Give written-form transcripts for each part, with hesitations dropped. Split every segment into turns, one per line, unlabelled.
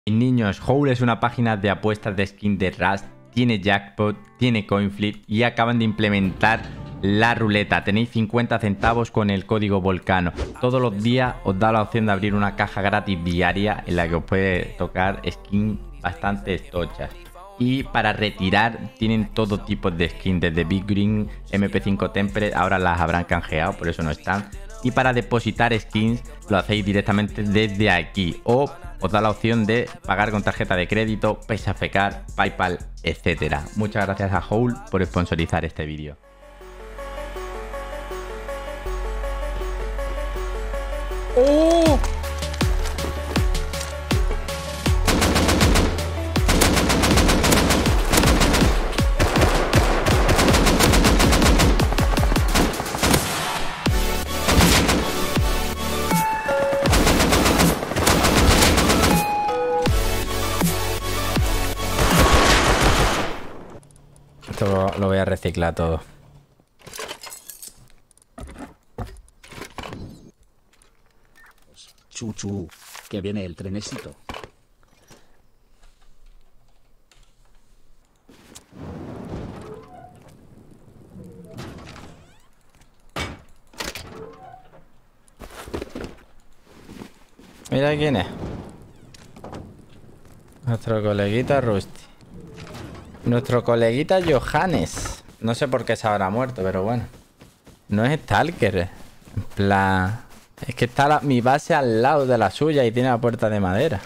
Niños, Howl es una página de apuestas de skin de Rust, tiene jackpot, tiene coinflip y acaban de implementar la ruleta. Tenéis 50 centavos con el código Volcano. Todos los días os da la opción de abrir una caja gratis diaria en la que os puede tocar skins bastante tochas. Y para retirar tienen todo tipo de skins, desde Big Green, MP5 Temperate, ahora las habrán canjeado, por eso no están. Y para depositar skins lo hacéis directamente desde aquí, o os da la opción de pagar con tarjeta de crédito, PaySafeCard, PayPal, etc. Muchas gracias a Howl por sponsorizar este vídeo. ¡Oh! Esto lo voy a reciclar todo.
Chuchu, que viene el trenecito.
Mira quién es. Nuestro coleguita Rusty. Nuestro coleguita Johannes. No sé por qué se habrá muerto, pero bueno. No es Stalker. En plan... Es que está mi base al lado de la suya y tiene la puerta de madera.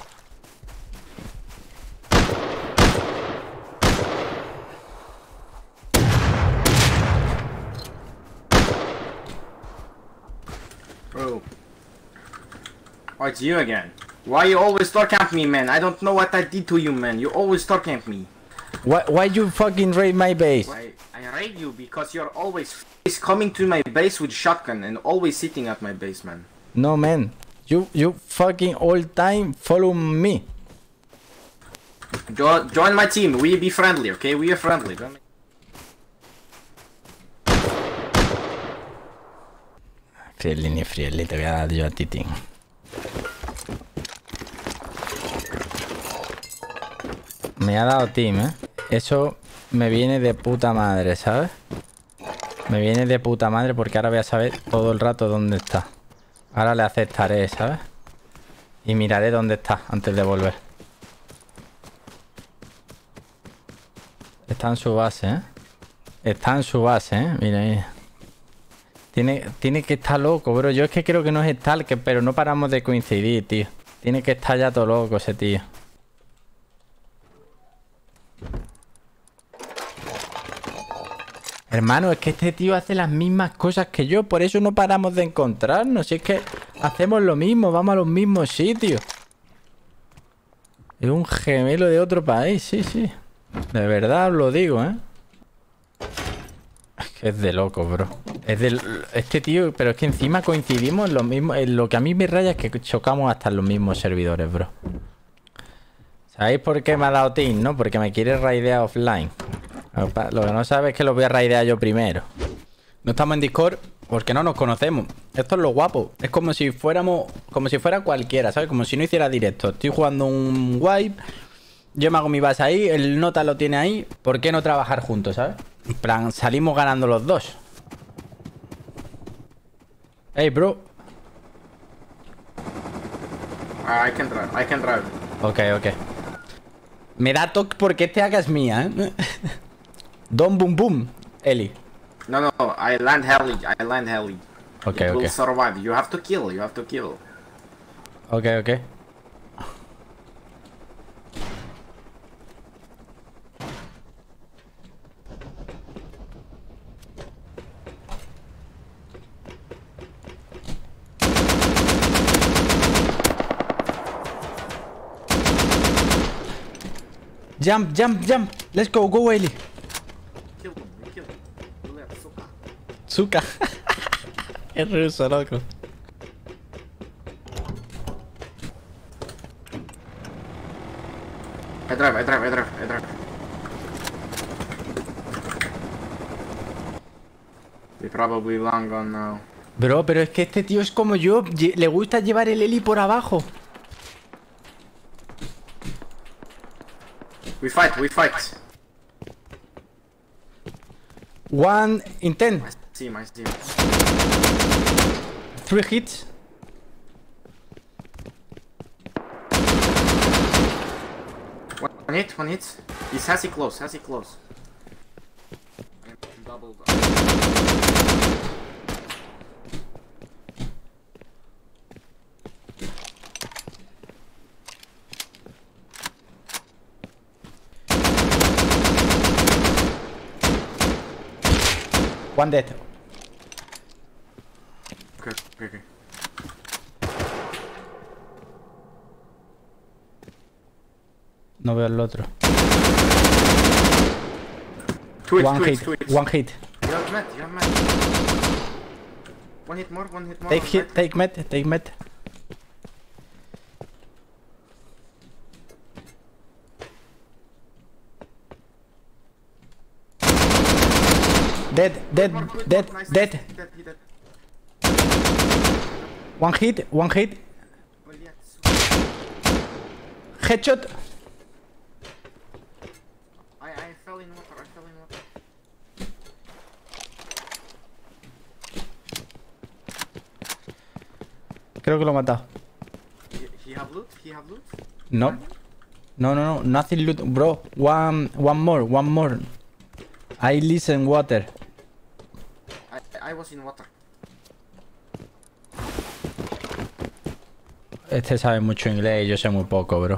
Bro. Oh, it's you again. Why you always stalk camp me, man? I don't know what I did to you, man. You always stalk camp me.
Why you fucking raid my base?
Why I raid you because you're always coming to my base with shotgun and always sitting at my base, man.
No, man. You fucking all time follow me.
Join my team. We be friendly, okay? We are friendly.
Friendly, te voy a dar yo a ti, tío. Me ha dado team, ¿eh? Eso me viene de puta madre, ¿sabes? Me viene de puta madre porque ahora voy a saber todo el rato dónde está. Ahora le aceptaré, ¿sabes? Y miraré dónde está antes de volver. Está en su base, ¿eh? Está en su base, ¿eh? Mira ahí. Tiene que estar loco, bro. Yo es que creo que no es Stalker, pero no paramos de coincidir, tío. Tiene que estar ya todo loco ese tío. Hermano, es que este tío hace las mismas cosas que yo. Por eso no paramos de encontrarnos. Si es que hacemos lo mismo, vamos a los mismos sitios. Es un gemelo de otro país, sí, sí. De verdad os lo digo, ¿eh? Es que es de loco, bro. Es de... Este tío... Pero es que encima coincidimos en lo mismo. En lo que a mí me raya es que chocamos hasta en los mismos servidores, bro. ¿Sabéis por qué me ha dado team, no? Porque me quiere raidear offline. Lo que no sabes es que lo voy a raidear yo primero. No estamos en Discord porque no nos conocemos. Esto es lo guapo. Es como si fuéramos... Como si fuera cualquiera, ¿sabes? Como si no hiciera directo. Estoy jugando un wipe. Yo me hago mi base ahí. El nota lo tiene ahí. ¿Por qué no trabajar juntos, sabes? En plan, salimos ganando los dos. Hey, bro.
I can drive.
Ok, ok. Me da toque porque este AK es mía, ¿eh? Don boom boom, Eli.
No, I land heli.
Okay,
It will
okay.
survive. You have to kill.
Okay, okay. Jump. Let's go, Eli.
Kill him. You left, suka.
Zuka. Es ruso, loco.
I drive. They probably long gone now.
Bro, pero es que este tío es como yo. Le gusta llevar el Eli por abajo.
We fight.
1 in 10.
I see him.
3 hits.
One hit. He's Sassy close. I'm doubled.
One dead.
Okay.
No veo el otro.
One hit.
One hit.
You're mad. One hit more.
Take med. Dead.
Nice. Dead.
One hit.
Well, yeah,
Headshot.
I fell in water.
Creo que lo he matado.
He have loot?
No. Nothing loot, bro. One more. I listen water.
I was in water.
Este sabe mucho inglés y yo sé muy poco, bro.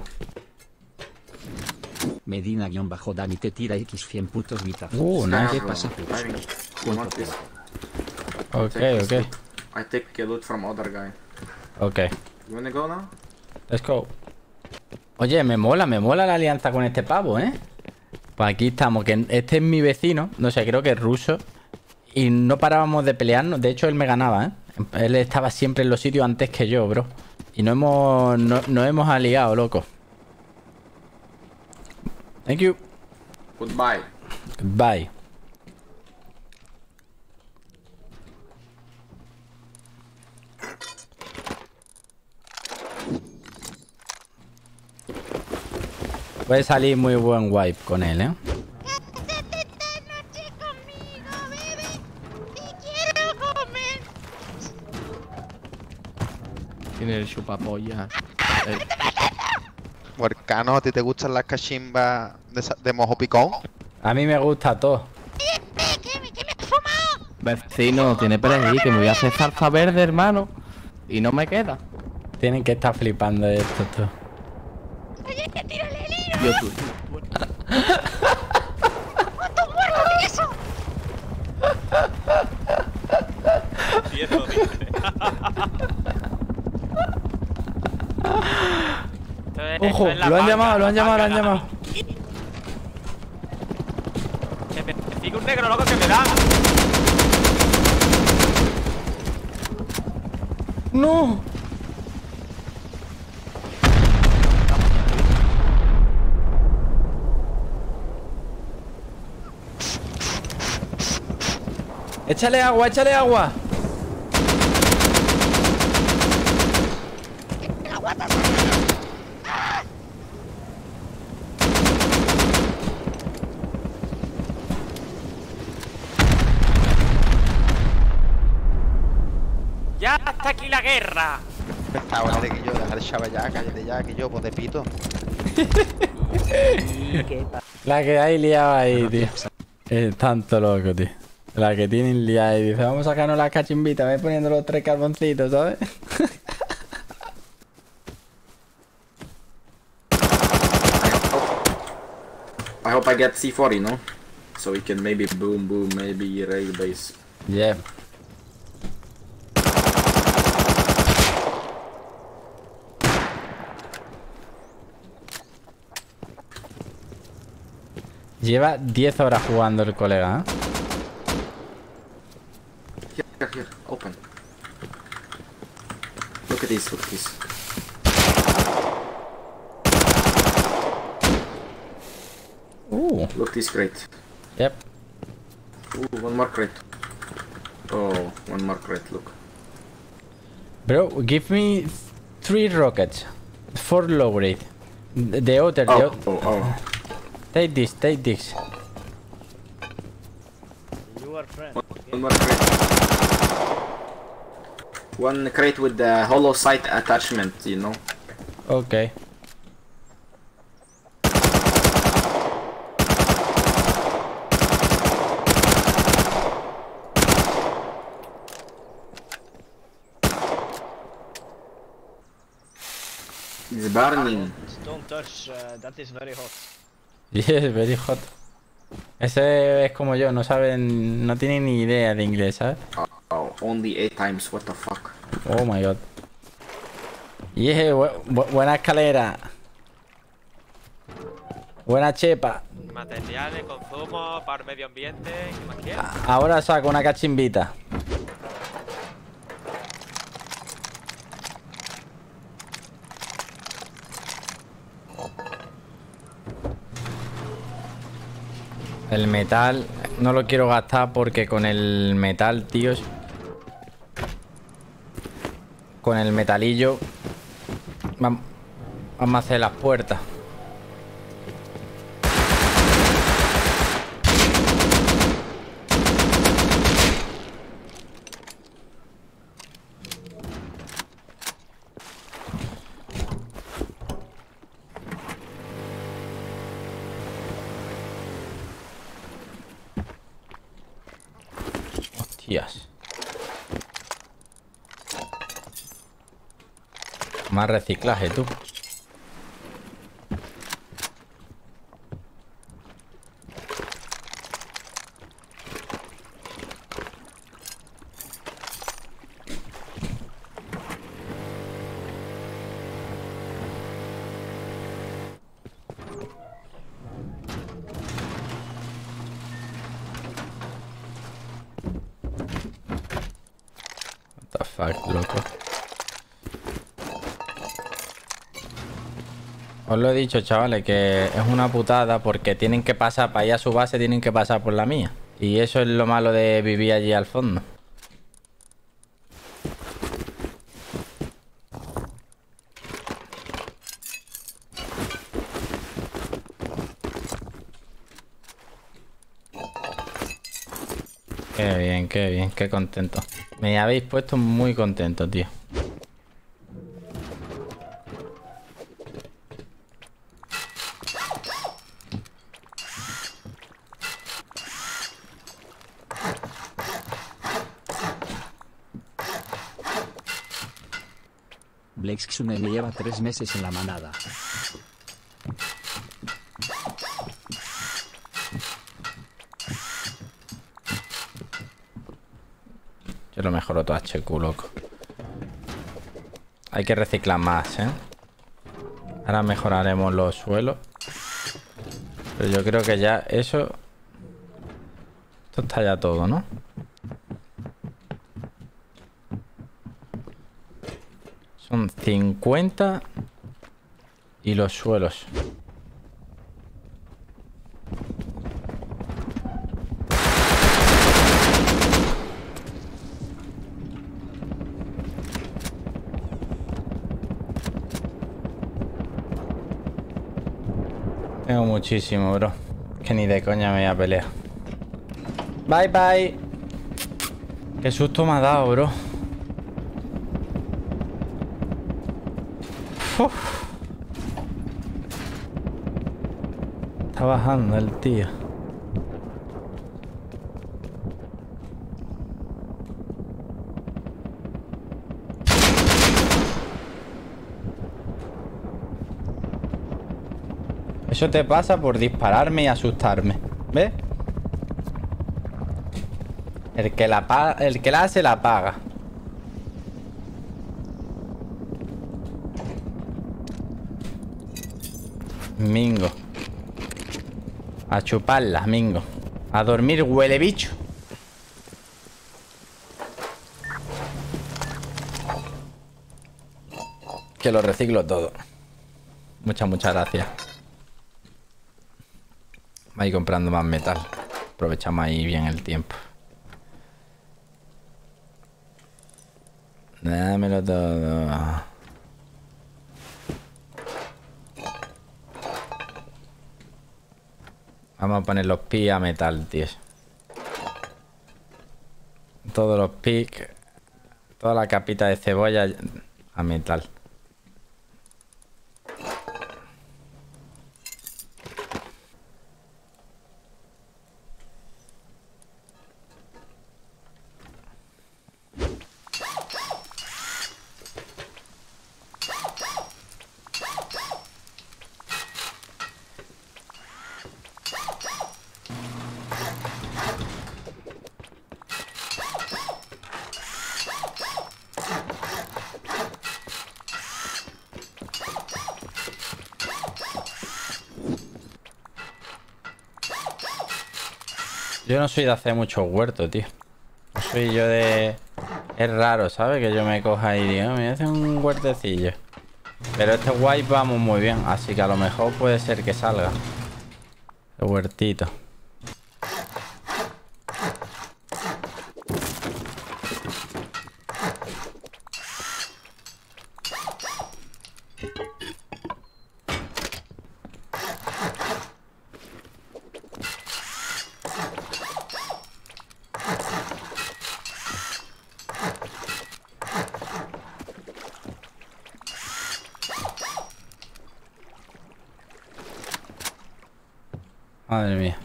Medina-Dani te tira X 100 putos guitazos.
Nice.
¿Qué pasa,
Diving. You want this?
Okay.
I take loot from other guy.
Okay.
You wanna go now?
Let's go. Oye, me mola la alianza con este pavo, ¿eh? Pues aquí estamos, que este es mi vecino, no sé, creo que es ruso. Y no parábamos de pelearnos, de hecho él me ganaba, ¿eh? Él estaba siempre en los sitios antes que yo, bro. Y no hemos aliado, loco. Thank you.
Goodbye.
Bye. Puede salir muy buen wipe con él, ¿eh?
Quédate esta noche conmigo, bebé. Te quiero comer.
Tiene el chupapolla.
Huercano, ¿a ti te gustan las cachimbas de mojo picón?
A mí me gusta todo.
¿Qué me he fumado?
Vecino, tiene perejil, que me voy a hacer salsa verde, hermano. Y no me queda.
Tienen que estar flipando de esto, todo.
Oye, que tírale el hilo.
Yo tú.
¿Cuánto muerto que eso?
Ojo, lo han llamado.
Que me sigue un negro loco que me da.
¡No! Échale agua.
Ya está aquí la guerra.
Ahora que yo, dejar el chaval ya, cállate ya, que yo, pues de pito.
La que hay liada ahí, tío. Es tanto loco, tío. La que tienen liada y dice, vamos a sacarnos las cachimbitas, voy poniendo los 3 carboncitos, ¿sabes?
I hope I get C40, no? So we can maybe boom, maybe rail base.
Yeah. Lleva 10 horas jugando el colega, ¿eh?
Here, open. Look at this. Look this crate.
Yep.
One more crate. Oh, one more crate, look.
Bro, give me 3 rockets. 4 low grade. The other.
Oh.
Take this, take this.
One more crate. One crate with the hollow sight attachment, you know.
Ok.
It's burning.
Don't touch, that is very hot.
Yes, very hot. Ese es como yo, no saben, no tienen ni idea de inglés, ¿sabes?
Oh, only 8 times, what the fuck.
Oh my god. Yeah, buena escalera. Buena chepa.
Materiales, consumo, para el medio ambiente. ¿Qué más quieres?
Ahora saco una cachimbita. El metal no lo quiero gastar porque con el metal, tíos, con el metalillo vamos a hacer las puertas. Hostias. Más reciclaje, tú. What the fuck, loco. Os lo he dicho, chavales, que es una putada porque tienen que pasar para ir a su base, tienen que pasar por la mía. Y eso es lo malo de vivir allí al fondo. Qué bien, qué contento. Me habéis puesto muy contento, tío.
Blexxune me lleva 3 meses en la manada.
Yo lo mejoro todo HQ, loco. Hay que reciclar más, ¿eh? Ahora mejoraremos los suelos. Pero yo creo que ya eso... Esto está ya todo, ¿no? Son 50 y los suelos. Tengo muchísimo, bro. Que ni de coña me voy a pelear. Bye, bye. Qué susto me ha dado, bro. Uf. Está bajando el tío. Eso te pasa por dispararme y asustarme. ¿Ves? El que la hace la paga. Mingo. A chuparla, Mingo. A dormir, huele bicho. Que lo reciclo todo. Muchas gracias. Va a ir comprando más metal. Aprovechamos ahí bien el tiempo. Dámelo todo. Vamos a poner los pi a metal, tío. Todos los pi, toda la capita de cebolla a metal. Yo no soy de hacer mucho huerto, tío. No soy yo de... Es raro, ¿sabes? Que yo me coja y diga, me voy a hacer un huertecillo. Pero este wipe vamos muy bien, así que a lo mejor puede ser que salga. El huertito. Madre mía.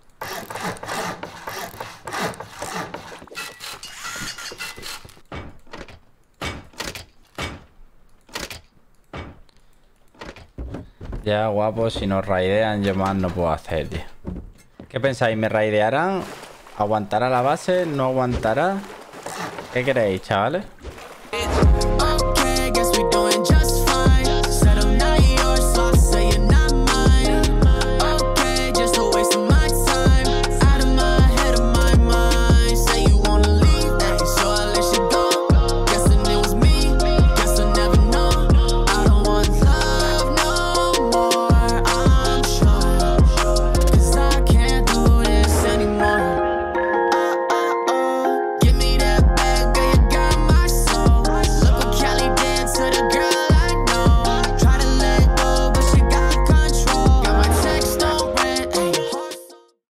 Ya, guapo, si nos raidean yo más no puedo hacer, tío. ¿Qué pensáis? ¿Me raidearán? ¿Aguantará la base? ¿No aguantará? ¿Qué queréis, chavales?